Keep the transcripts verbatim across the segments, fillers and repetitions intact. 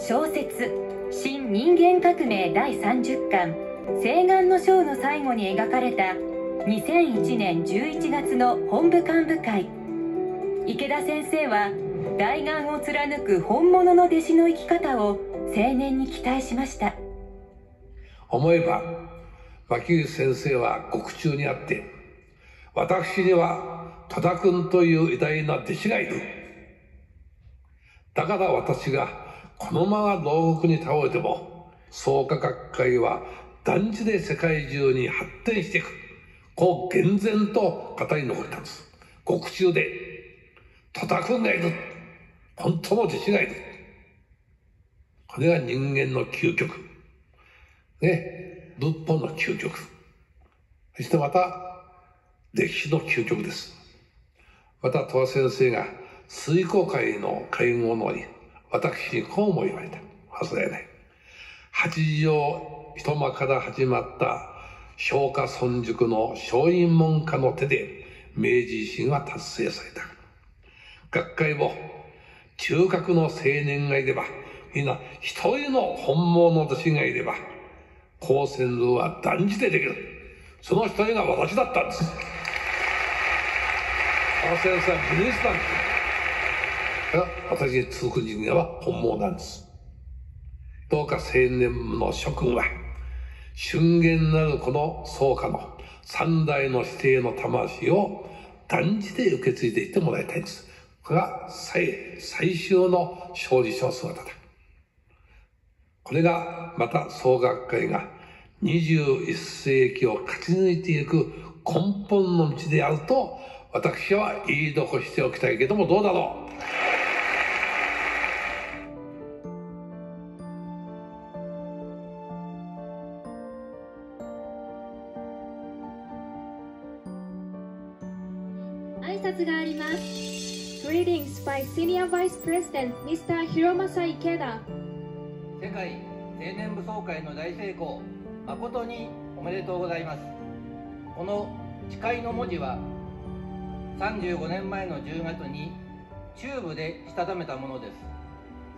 小説「新人間革命だいさんじゅっかん西岸の章」の最後に描かれたにせんいちねんじゅういちがつの本部幹部会。池田先生は大願を貫く本物の弟子の生き方を青年に期待しました。 思えば牧口先生は獄中にあって、私には戸田君という偉大な弟子がいる。だから私がこのまま牢獄に倒れても創価学会は断じて世界中に発展していく。こう厳然と語り残ったんです。獄中で戸田君がいる。本当の弟子がいる。これが人間の究極。ね、仏法の究極。そしてまた歴史の究極です。また戸田先生が水耕会の会合のに私にこうも言われた。忘れない。八条一間から始まった松下村塾の松陰門下の手で明治維新は達成された。学会も中核の青年がいれば、みんな一人の本物の弟子がいれば、高専道は断じてできる。その一人が私だったんです。あの先生は技術なんです。が私に続く人間は本物なんです。どうか青年の諸君は、俊厳なるこの創価の三代の指定の魂を断じて受け継いでいってもらいたいんです。これが 最, 最終の勝利者姿だ。これがまた創価学会がにじゅういっせいきを勝ち抜いていく根本の道であると私は言い残しておきたいけども、どうだろう。 挨拶があります。Greetings by Senior Vice President ミスター Hiromasa Ikeda。 世界青年部総会の大成功、誠におめでとうございます。この誓いの文字はさんじゅうごねんまえのじゅうがつに中部でしたためたものです。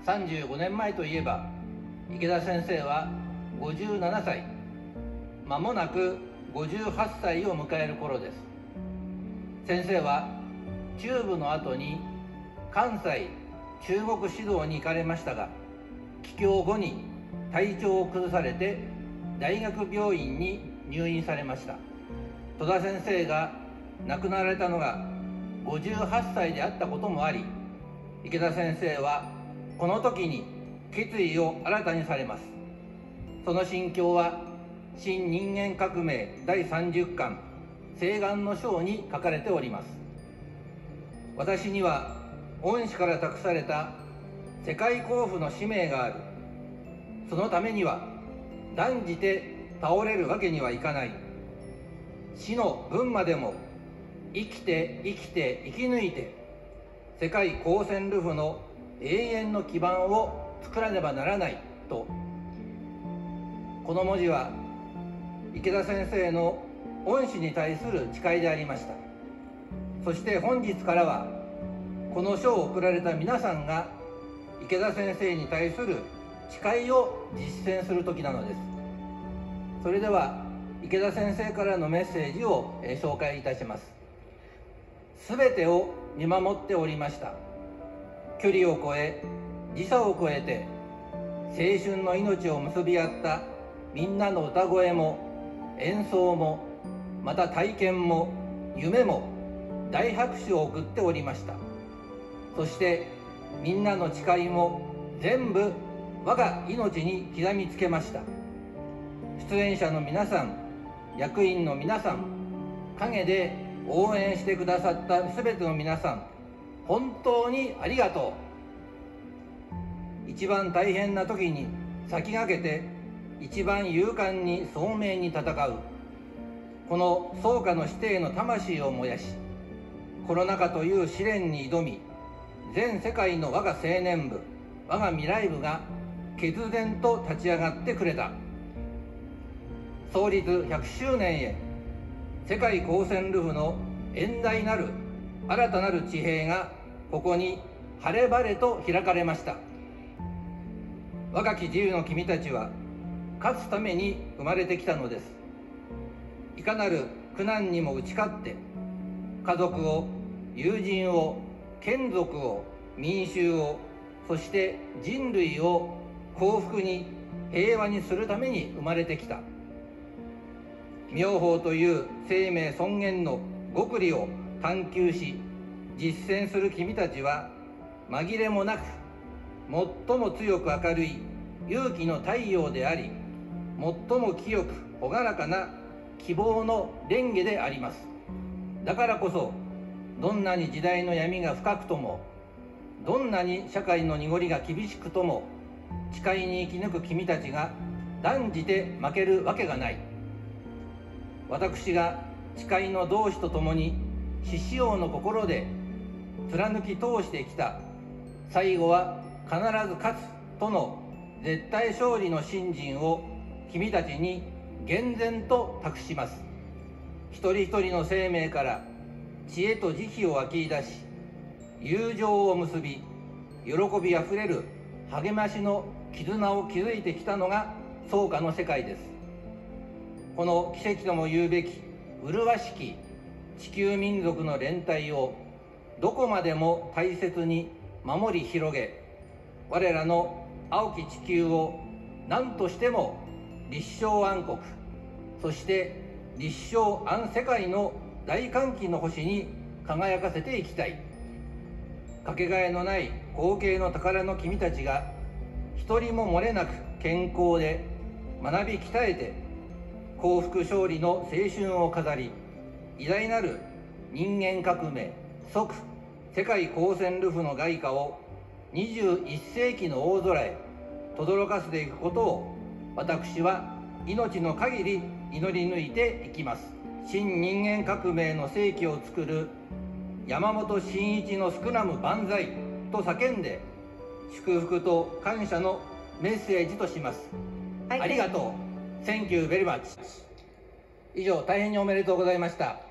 さんじゅうごねんまえといえば池田先生はごじゅうななさい、まもなくごじゅうはっさいを迎える頃です。先生は中部の後に関西中国指導に行かれましたが、帰郷後に体調を崩されて大学病院に入院されました。戸田先生が亡くなられたのがごじゅうはっさいであったこともあり、池田先生はこの時に決意を新たにされます。その心境は新人間革命だいさんじゅっかん西岸の章に書かれております。私には恩師から託された世界交付の使命がある。そのためには断じて倒れるわけにはいかない。死の分までも生きて生きて生き抜いて世界高専ルフの永遠の基盤を作らねばならないと。この文字は池田先生の恩師に対する誓いでありました。そして本日からはこの書を贈られた皆さんが池田先生に対する誓いを実践する時なのです。それでは池田先生からのメッセージを紹介いたします。すべてを見守っておりました。距離を超え時差を超えて青春の命を結び合ったみんなの歌声も演奏もまた体験も夢も大拍手を送っておりました。そしてみんなの誓いも全部我が命に刻みつけました。出演者の皆さん、役員の皆さん、陰で応援してくださった全ての皆さん、本当にありがとう。一番大変な時に先駆けて一番勇敢に聡明に戦うこの創価の指定の魂を燃やし、コロナ禍という試練に挑み、全世界の我が青年部、我が未来部が決然と立ち上がってくれた。創立ひゃくしゅうねんへ、世界高専ルフの遠大なる新たなる地平がここに晴れ晴れと開かれました。 若き自由の君たちは勝つために生まれてきたのです。いかなる苦難にも打ち勝って、家族を、友人を、眷属を、民衆を、そして人類を幸福に平和にするために生まれてきた。妙法という生命尊厳の極理を探求し実践する君たちは、紛れもなく最も強く明るい勇気の太陽であり、最も清く朗らかな希望の蓮華であります。だからこそ、どんなに時代の闇が深くとも、どんなに社会の濁りが厳しくとも、誓いに生き抜く君たちが断じて負けるわけがない。私が誓いの同志とともに獅子王の心で貫き通してきた、最後は必ず勝つとの絶対勝利の信心を君たちに厳然と託します。一人一人の生命から知恵と慈悲を湧き出し、友情を結び、喜びあふれる励ましの絆を築いてきたのが創価の世界です。この奇跡とも言うべき麗しき地球民族の連帯をどこまでも大切に守り広げ、我らの青き地球を何としても立正安国、そして立正安世界の大歓喜の星に輝かせていきたい。かけがえのない後継の宝の君たちが一人も漏れなく健康で学び鍛えて幸福勝利の青春を飾り、偉大なる人間革命即世界公戦ルフの凱歌をにじゅういっせいきの大空へ轟かせていくことを、私は命の限り祈り抜いていきます。新人間革命の世紀を作る山本真一のスクラム万歳と叫んで、祝福と感謝のメッセージとします。はい、ありがとう。Thank you very much。以上、大変におめでとうございました。